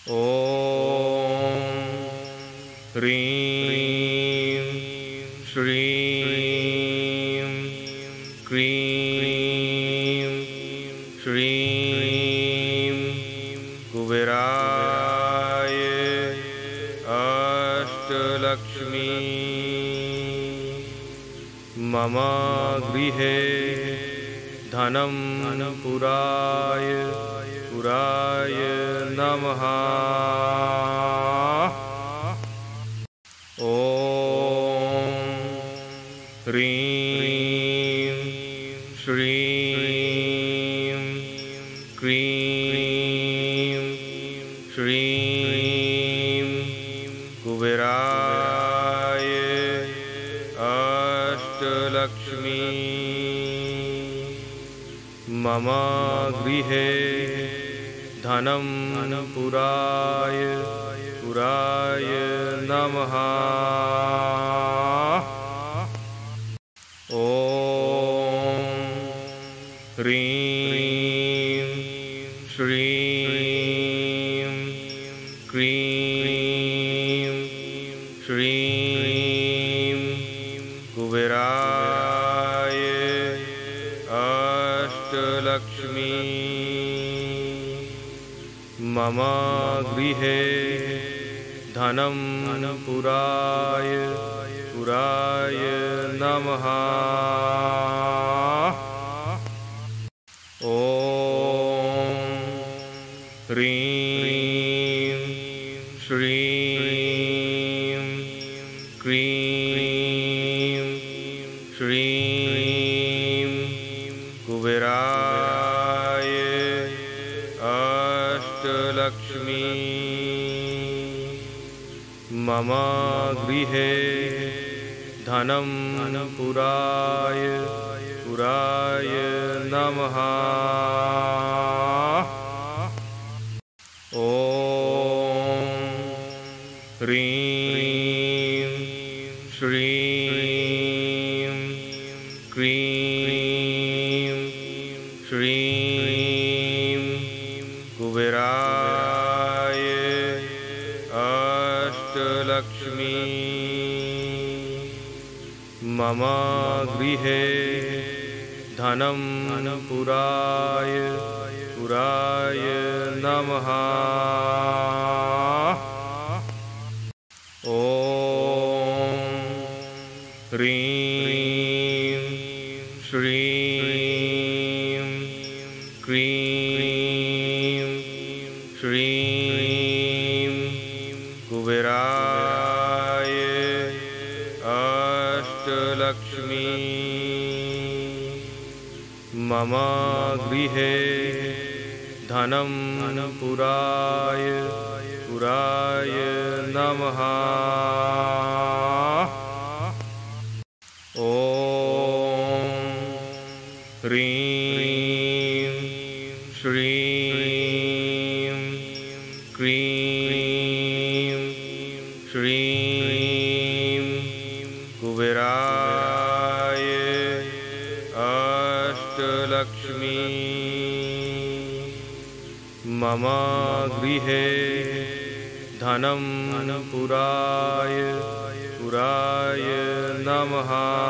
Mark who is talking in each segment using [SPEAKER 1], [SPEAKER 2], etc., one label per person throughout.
[SPEAKER 1] ॐ ह्रीं श्रीं क्रीं श्रीं कुबेराय अष्टलक्ष्मी मम गृहे धनं पुराय नमः। ॐ ह्रीं श्रीं क्रीं श्रीं कुबेराय अष्टलक्ष्मी मम गृहे धनं पुराय नमः। ॐ ह्रीं श्रीं क्रीं श्रीं कुबेराय अष्टलक्ष्मी मम गृहे धनं पुराय नमः। ॐ ह्रीं श्रीं क्रीं श्रीं कुबेराय अष्टलक्ष्मी मम गृहे धनं पुराय नमः। ॐ ह्रीं श्रीं क्रीं श्रीं कुबेराय अष्टलक्ष्मी मम गृहे धनं पुराय नमः। ॐ ह्रीं श्रीं क्रीं श्रीं कुबेराय अष्टलक्ष्मी मम गृहे धनं पुराय नमः। ॐ ह्रीं श्रीं क्रीं श्रीं कुबेराय अष्टलक्ष्मी मम गृहे धनं पुराय नमः।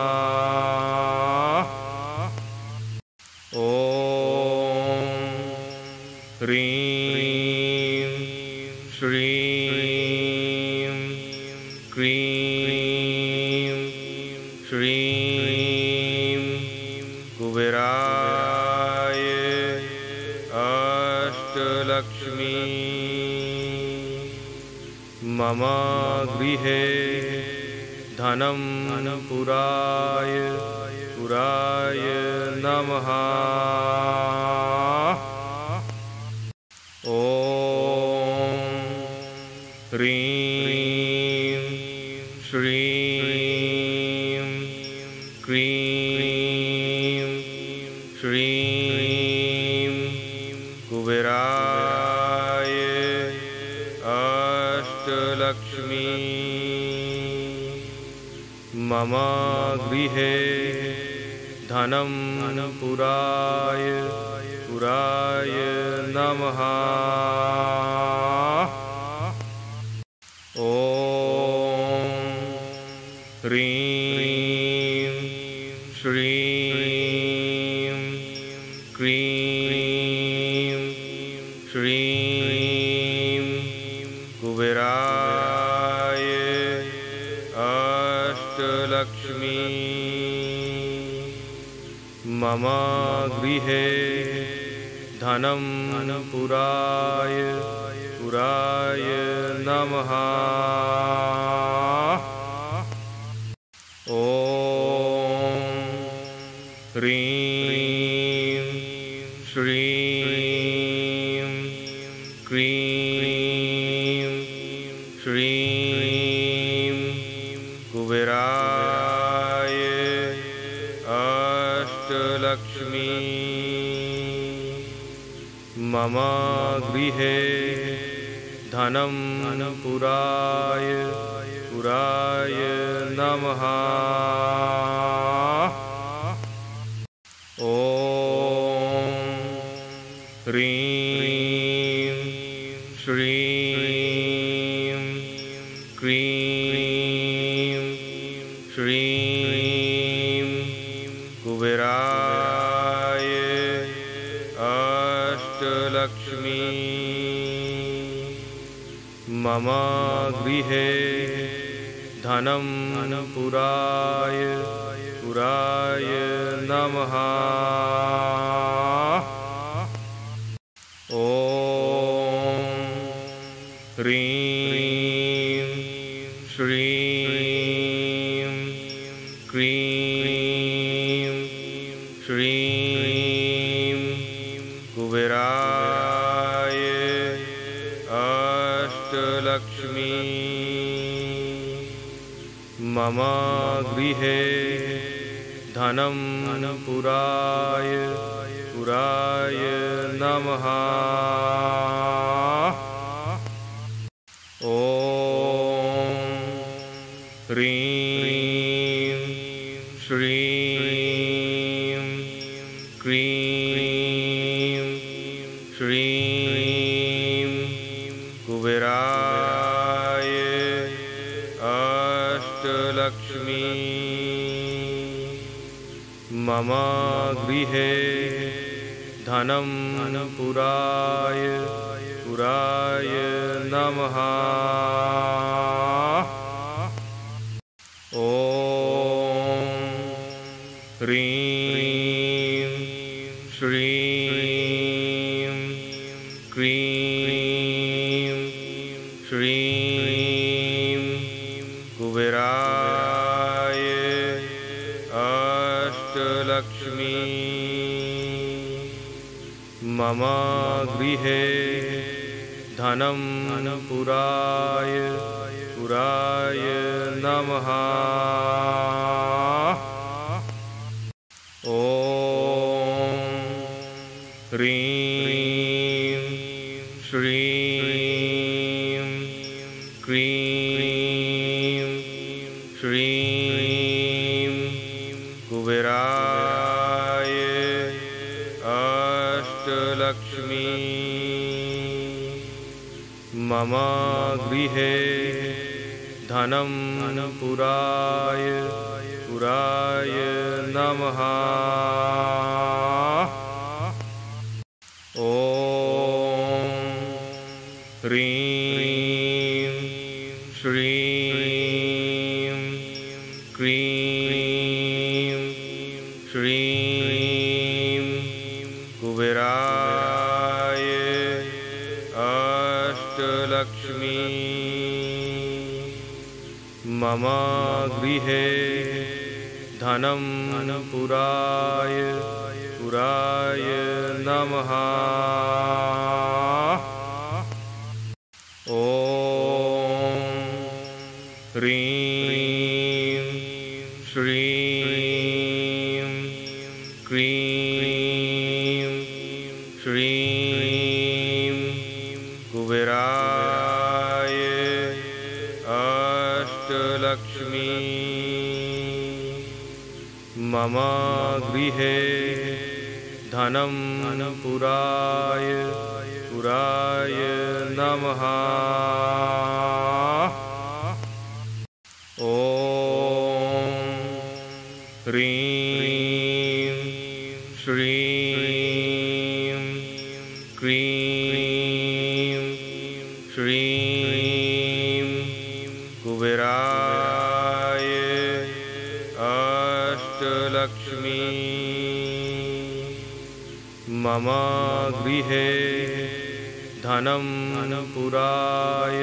[SPEAKER 1] ॐ ह्रीं श्रीं क्रीं श्रीं कुबेराय अष्टलक्ष्मी मम गृहे धनं पुराय नमः। ॐ ह्रीं श्रीं क्रीं श्रीं कुबेराय अष्टलक्ष्मी मम गृहे धनं पुराय नमः। ह्रीं श्रीं क्रीं श्रीं कुबेराय अष्टलक्ष्मी मम गृहे धनं पुराय नमः। ॐ ह्रीं श्रीं क्रीं श्रीं कुबेराय अष्टलक्ष्मी मम गृहे धनं पुराय नमः। ॐ ह्रीं श्रीं क्रीं श्रीं कुबेराय अष्टलक्ष्मी मम गृहे धनं पुराय नमः। ॐ ह्रीं श्रीं क्रीं श्रीं कुबेराय अष्टलक्ष्मी मम गृहे धनं पुराय नमः। ॐ ह्रीं श्रीं क्रीं श्रीं कुबेराय अष्टलक्ष्मी मम गृहे धनं पुराय नमः। ॐ ह्रीं श्रीं क्रीं श्रीं कुबेराय अष्टलक्ष्मी मम गृहे धनं पुराय नमः। ॐ ह्रीं श्रीं क्रीं श्रीं कुबेराय अष्टलक्ष्मी मम गृहे धनं पुराय नमः। ॐ ह्रीं श्रीं क्रीं श्रीं कुबेराय अष्टलक्ष्मी मम गृहे धनं पुराय नमः। ॐ ह्रीं श्रीं क्रीं श्रीं कुबेराय अष्टलक्ष्मी मम गृहे धनं पुराय नमः। ॐ श्रीं कुबेराय अष्टलक्ष्मी मम गृहे धनं पुराय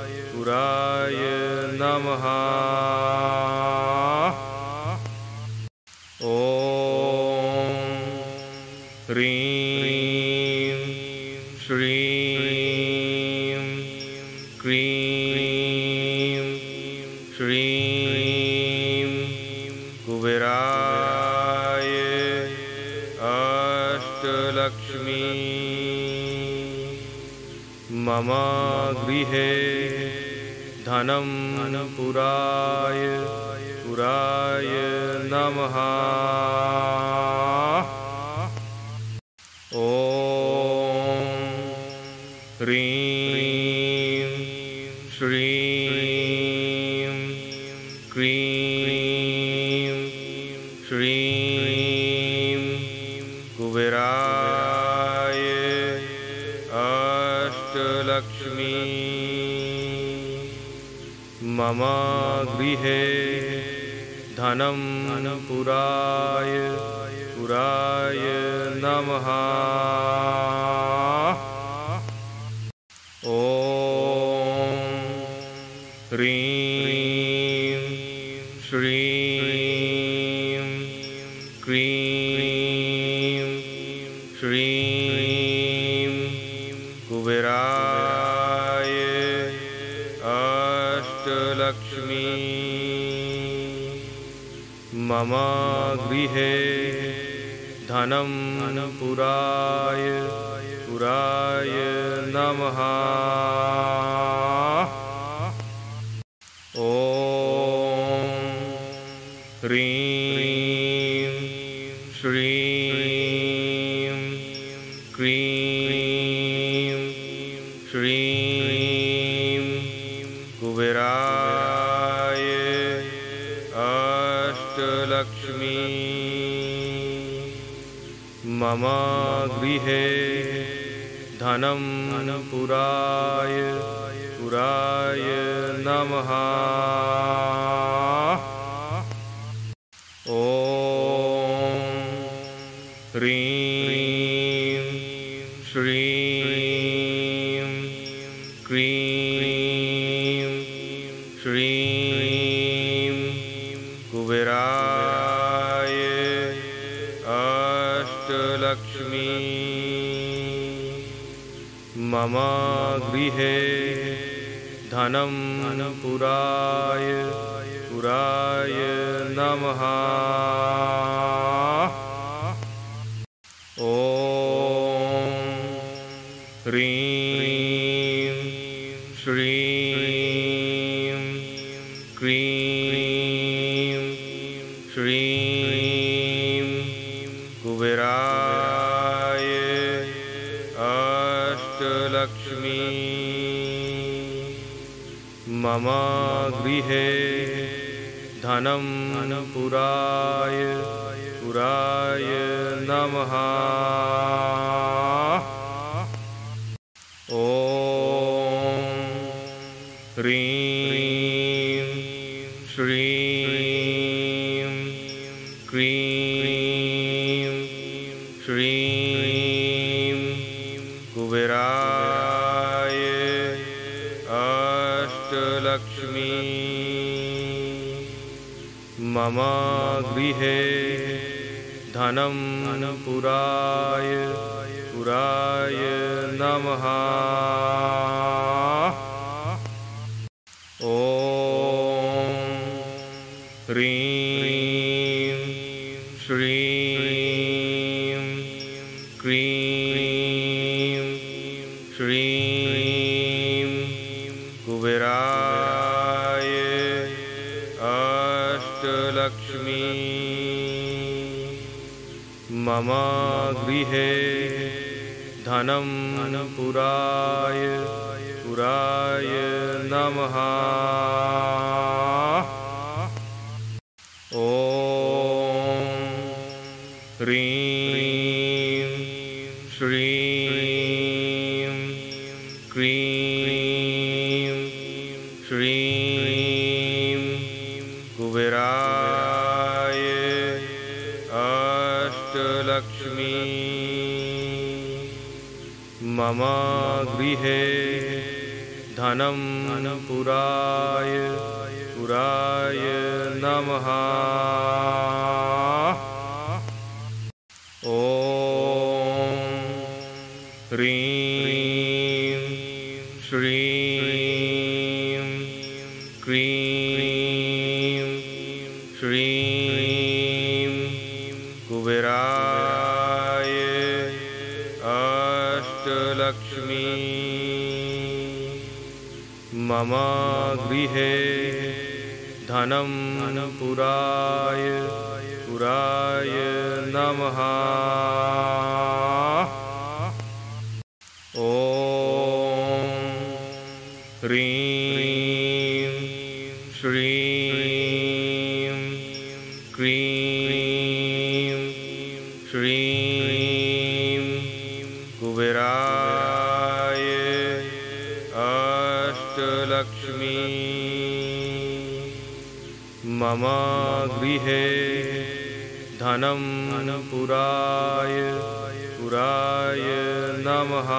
[SPEAKER 1] नमः। ॐ ह्रीं श्रीं क्रीं श्रीं कुबेराय अष्टलक्ष्मी मम गृहे धनं पुराय नमः। ॐ ह्रीं श्रीं क्रीं श्रीं कुबेराय अष्टलक्ष्मी मम गृहे धनं पुराय नमः। ॐ ह्रीं श्रीं क्रीं श्रीं कुबेराय अष्टलक्ष्मी मम गृहे धनं पुराय नमः। ॐ ह्रीं श्रीं क्रीं श्रीं कुबेराय अष्टलक्ष्मी मम गृहे धनं पुराय नमः। ॐ ह्रीं श्रीं क्रीं श्रीं कुबेराय अष्टलक्ष्मी मम गृहे धनं पुराय नमः। ॐ ह्रीं श्रीं क्रीं श्रीं कुबेराय अष्टलक्ष्मी मम गृहे धनं पुराय नमः। ॐ ह्रीं श्रीं क्रीं श्रीं कुबेराय अष्टलक्ष्मी मम गृहे धनं पुराय नमः। ॐ ह्रीं श्रीं क्रीं श्रीं कुबेराय अष्टलक्ष्मी मम गृहे धनं पुराय नमः। ॐ ह्रीं श्रीं क्रीं श्रीं कुबेराय अष्टलक्ष्मी मम गृहे धनं पुराय नमः। ॐ ह्रीं श्रीं क्रीं श्रीं कुबेराय अष्टलक्ष्मी मम गृहे धनं पुराय नमः। ॐ ह्रीं श्रीं क्रीं श्रीं कुबेराय अष्टलक्ष्मी मम गृहे धनं पुराय नमः।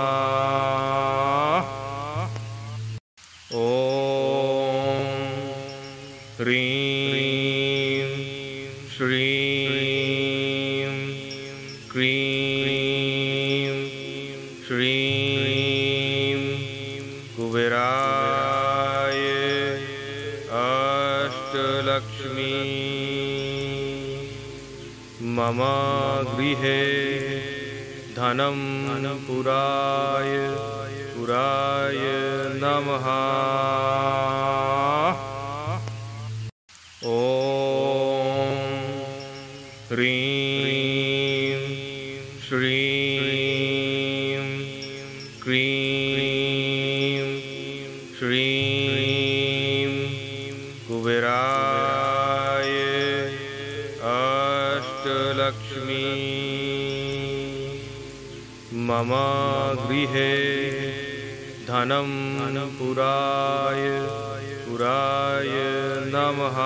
[SPEAKER 1] ॐ ह्रीं श्रीं क्रीं श्रीं कुबेराय अष्टलक्ष्मी मम गृहे धनं पुराय नमः। ॐ ह्रीं श्रीं क्रीं श्रीं कुबेराय अष्टलक्ष्मी मम गृहे धनं पुराय नमः।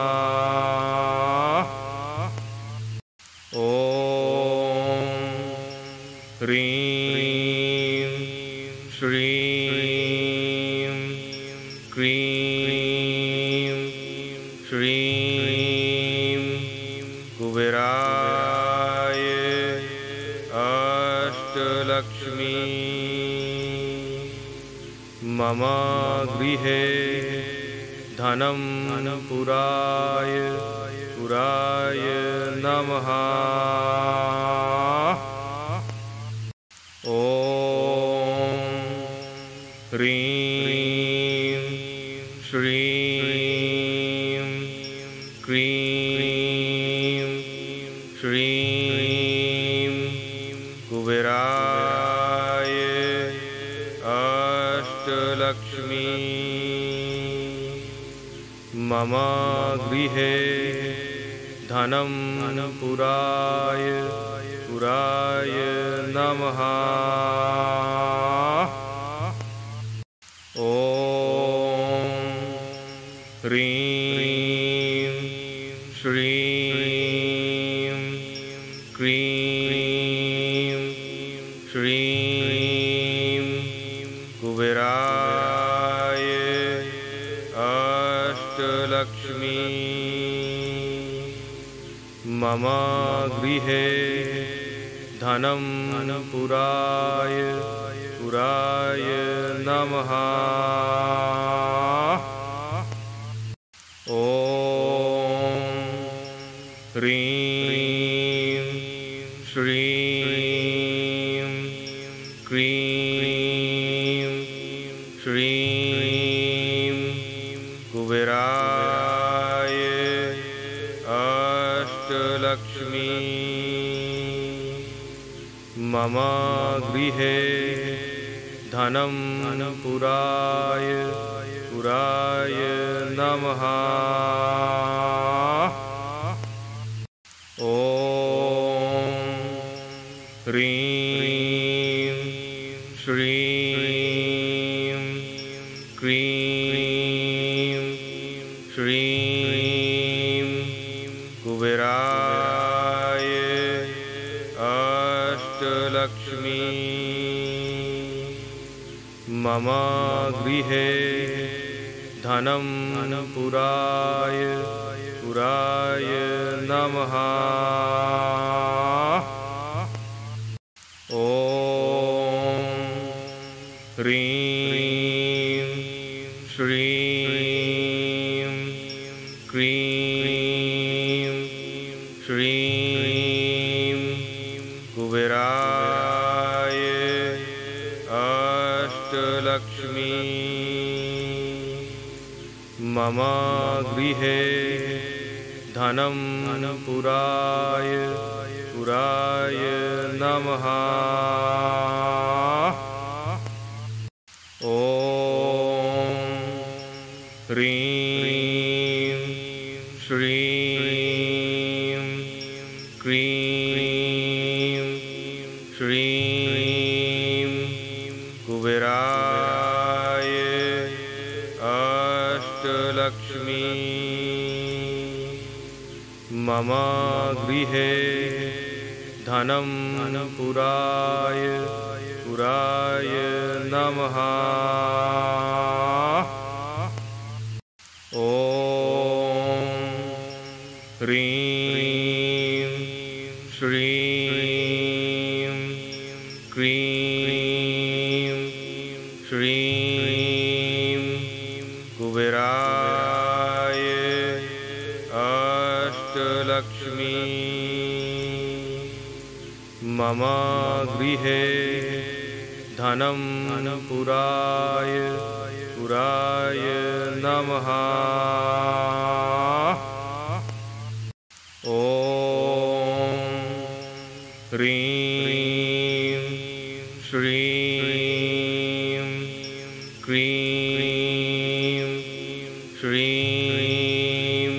[SPEAKER 1] ॐ ह्रीं श्रीं क्रीं श्रीं कुबेराय अष्टलक्ष्मी मम गृहे धनं पुराय नमः। ॐ ह्रीं श्रीं क्रीं श्रीं कुबेराय अष्टलक्ष्मी मम गृहे धनं पुराय नमः। ॐ ह्रीं श्रीं क्रीं श्रीं कुबेराय अष्टलक्ष्मी मम गृहे धनं पुराय नमः। ॐ ह्रीं श्रीं क्रीं श्रीं कुबेराय अष्टलक्ष्मी मम गृहे धनं पुराय नमः। ॐ ह्रीं श्रीं क्रीं श्रीं कुबेराय अष्टलक्ष्मी मम गृहे धनं पुराय नमः। ॐ ह्रीं श्रीं क्रीं श्रीं कुबेराय अष्टलक्ष्मी मम गृहे धनं पुराय नमः। ॐ ह्रीं श्रीं क्रीं श्रीं कुबेराय अष्टलक्ष्मी मम गृहे धनं पुराय नमः। ॐ ह्रीं श्रीं क्रीं श्रीं कुबेराय अष्टलक्ष्मी मम गृहे धनं पुराय नमः। ॐ ह्रीं श्रीं क्रीं श्रीं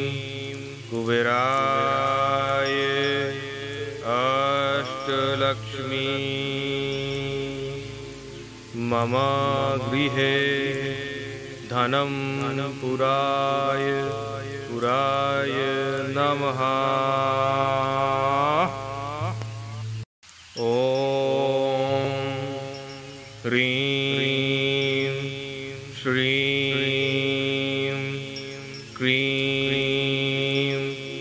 [SPEAKER 1] कुबेराय अष्टलक्ष्मी मम गृहे धनं पुराय नमः। ॐ ह्रीं श्रीं क्रीं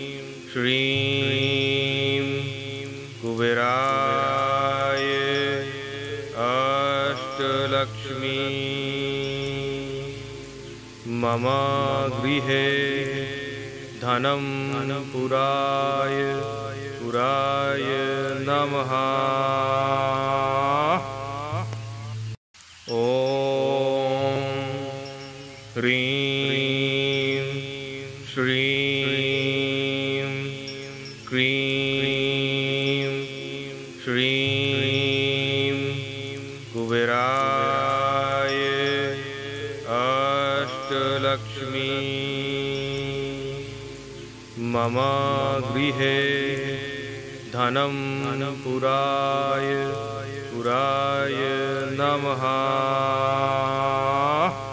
[SPEAKER 1] श्रीं कुबेराय अष्टलक्ष्मी मम गृहे धनं पुराय नमः। ॐ ह्रीं श्रीं क्रीं श्रीं कुबेराय अष्टलक्ष्मी मम गृहे धनं पुराय नमः।